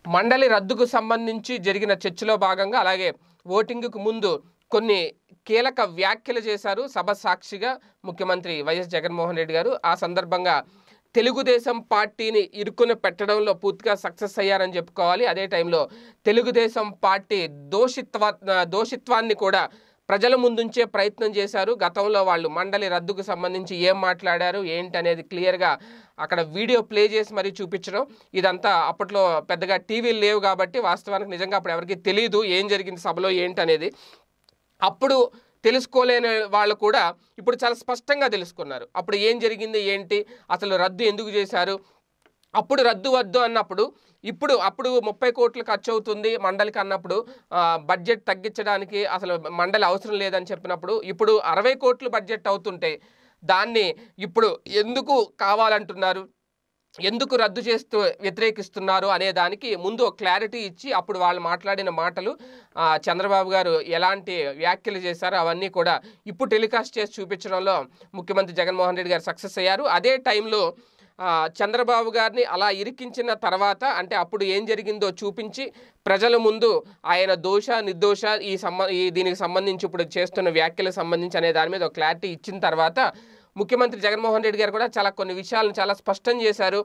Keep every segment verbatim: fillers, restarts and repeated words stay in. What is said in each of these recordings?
మండలి రద్దుకు సంబంధించి జరిగిన చర్చలో భాగంగా అలాగే ఓటింగ్కు ముందు కొన్ని కీలక వ్యాఖ్యలు చేశారు సభ సాక్షిగా ముఖ్యమంత్రి వైఎస్ జగన్మోహన్ రెడ్డి గారు. ఆ సందర్భంగా తెలుగుదేశం పార్టీని ఇరుకున పెట్టడంలో పూర్తిగా సక్సెస్ అయ్యారని చెప్పుకోవాలి. అదే టైంలో తెలుగుదేశం పార్టీ దోషిత్వ దోషిత్వాన్ని కూడా ప్రజల ముందుంచే ప్రయత్నం చేశారు. గతంలో వాళ్ళు మండలి రద్దుకు సంబంధించి ఏం మాట్లాడారు ఏంటి అనేది క్లియర్గా అక్కడ వీడియో ప్లే చేసి మరీ చూపించడం. ఇదంతా అప్పట్లో పెద్దగా టీవీలు లేవు కాబట్టి వాస్తవానికి నిజంగా అప్పుడు ఎవరికి తెలియదు ఏం జరిగింది సభలో ఏంటి అనేది. అప్పుడు తెలుసుకోలేని వాళ్ళు కూడా ఇప్పుడు చాలా స్పష్టంగా తెలుసుకున్నారు అప్పుడు ఏం జరిగింది ఏంటి, అసలు రద్దు ఎందుకు చేశారు. అప్పుడు రద్దు వద్దు అన్నప్పుడు ఇప్పుడు అప్పుడు ముప్పై కోట్లు ఖర్చు అవుతుంది మండలికి అన్నప్పుడు బడ్జెట్ తగ్గించడానికి అసలు మండలి అవసరం లేదని చెప్పినప్పుడు ఇప్పుడు అరవై కోట్లు బడ్జెట్ అవుతుంటే దాన్ని ఇప్పుడు ఎందుకు కావాలంటున్నారు, ఎందుకు రద్దు చేస్తూ వ్యతిరేకిస్తున్నారు అనే దానికి ముందు క్లారిటీ ఇచ్చి అప్పుడు వాళ్ళు మాట్లాడిన మాటలు చంద్రబాబు గారు ఎలాంటి వ్యాఖ్యలు చేశారో అవన్నీ కూడా ఇప్పుడు టెలికాస్ట్ చేసి చూపించడంలో ముఖ్యమంత్రి జగన్మోహన్ రెడ్డి గారు సక్సెస్ అయ్యారు. అదే టైంలో చంద్రబాబు గారిని అలా ఇరికించిన తర్వాత అంటే అప్పుడు ఏం జరిగిందో చూపించి ప్రజల ముందు ఆయన దోష నిర్దోష ఈ సంబ ఈ దీనికి సంబంధించి ఇప్పుడు చేస్తున్న వ్యాఖ్యలకు సంబంధించి అనే దాని మీద ఒక క్లారిటీ ఇచ్చిన తర్వాత ముఖ్యమంత్రి జగన్మోహన్ రెడ్డి గారు కూడా చాలా కొన్ని విషయాలను చాలా స్పష్టం చేశారు.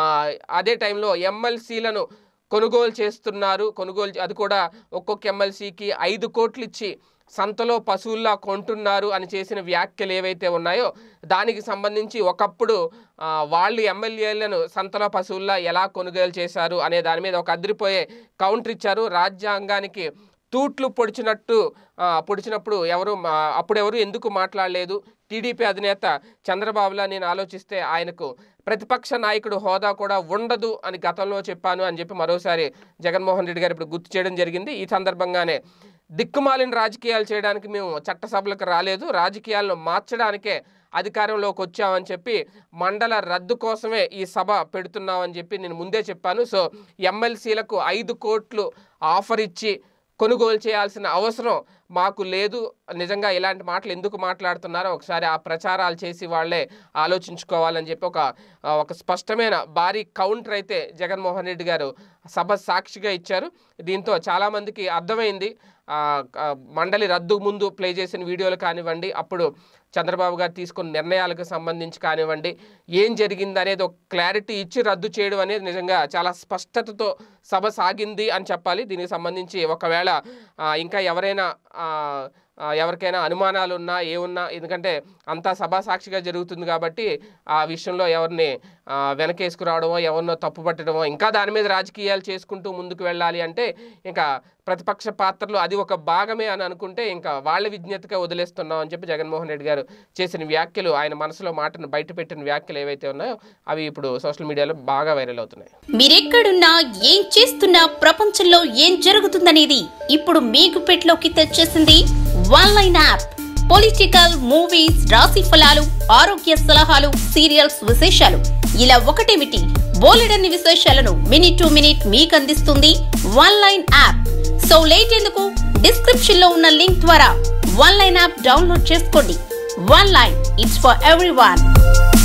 అదే టైంలో ఎమ్మెల్సీలను కొనుగోలు చేస్తున్నారు, కొనుగోలు అది కూడా ఒక్కొక్క ఎమ్మెల్సీకి ఐదు కోట్లు ఇచ్చి సంతలో పశువుల్లా కొంటున్నారు అని చేసిన వ్యాఖ్యలు ఏవైతే ఉన్నాయో దానికి సంబంధించి ఒకప్పుడు వాళ్ళు ఎమ్మెల్యేలను సంతలో పశువుల్లా ఎలా కొనుగోలు చేశారు అనే దాని మీద ఒక అదిరిపోయే కౌంటర్ ఇచ్చారు. రాజ్యాంగానికి తూట్లు పొడిచినట్టు పొడిచినప్పుడు ఎవరు అప్పుడెవరు ఎందుకు మాట్లాడలేదు, టీడీపీ అధినేత చంద్రబాబులా నేను ఆలోచిస్తే ఆయనకు ప్రతిపక్ష నాయకుడు హోదా కూడా ఉండదు అని గతంలో చెప్పాను అని చెప్పి మరోసారి జగన్మోహన్ రెడ్డి గారు ఇప్పుడు గుర్తు చేయడం జరిగింది. ఈ సందర్భంగానే దిక్కుమాలిన రాజకీయాలు చేయడానికి మేము చట్టసభలకు రాలేదు, రాజకీయాలను మార్చడానికే అధికారంలోకి వచ్చామని చెప్పి మండల రద్దు కోసమే ఈ సభ పెడుతున్నామని చెప్పి నేను ముందే చెప్పాను. సో ఎమ్మెల్సీలకు ఐదు కోట్లు ఆఫర్ ఇచ్చి కొనుగోలు చేయాల్సిన అవసరం మాకు లేదు, నిజంగా ఇలాంటి మాటలు ఎందుకు మాట్లాడుతున్నారో ఒకసారి ఆ ప్రచారాలు చేసి వాళ్ళే ఆలోచించుకోవాలని చెప్పి ఒక ఒక స్పష్టమైన భారీ కౌంటర్ అయితే జగన్మోహన్ రెడ్డి గారు సభ సాక్షిగా ఇచ్చారు. దీంతో చాలామందికి అర్థమైంది మండలి రద్దు ముందు ప్లే చేసిన వీడియోలు కానివ్వండి, అప్పుడు చంద్రబాబు గారు తీసుకున్న నిర్ణయాలకు సంబంధించి కానివ్వండి, ఏం జరిగింది అనేది ఒక క్లారిటీ ఇచ్చి రద్దు చేయడం అనేది నిజంగా చాలా స్పష్టతతో సభ సాగింది అని చెప్పాలి. దీనికి సంబంధించి ఒకవేళ ఇంకా ఎవరైనా ఎవరికైనా అనుమానాలు ఉన్నా ఏమున్నా ఎందుకంటే అంతా సభా సాక్షిగా జరుగుతుంది కాబట్టి ఆ విషయంలో ఎవరిని వెనకేసుకురావడమో ఎవరినో తప్పు పట్టడమో ఇంకా దాని మీద రాజకీయాలు చేసుకుంటూ ముందుకు వెళ్ళాలి అంటే ఇంకా ప్రతిపక్ష పాత్రలు అది ఒక భాగమే అని అనుకుంటే ఇంకా వాళ్ళ విజ్ఞతగా వదిలేస్తున్నాం అని చెప్పి జగన్మోహన్ రెడ్డి గారు చేసిన వ్యాఖ్యలు, ఆయన మనసులో మాటను బయట పెట్టిన వ్యాఖ్యలు ఏవైతే ఉన్నాయో అవి ఇప్పుడు సోషల్ మీడియాలో బాగా వైరల్ అవుతున్నాయి. మీరెక్కడున్నా ఏం చేస్తున్నా ప్రపంచంలో ఏం జరుగుతుందనేది ఇప్పుడు మీకు పెట్లోకి తెచ్చేసింది one line app. Political, movies, రాశి ఫలాలు, ఆరోగ్య సలహాలు, సీరియల్స్ విశేషాలు ఇలా ఒకటేమిటి బోలెడన్ని విశేషాలను మినిట్ టు మినిట్ మీకు అందిస్తుంది one line app. So late ఎందుకు, డిస్క్రిప్షన్ లో ఉన్న లింక్ ద్వారా వన్ లైన్ యాప్ డౌన్లోడ్ చేసుకోండి. One line, it's for everyone.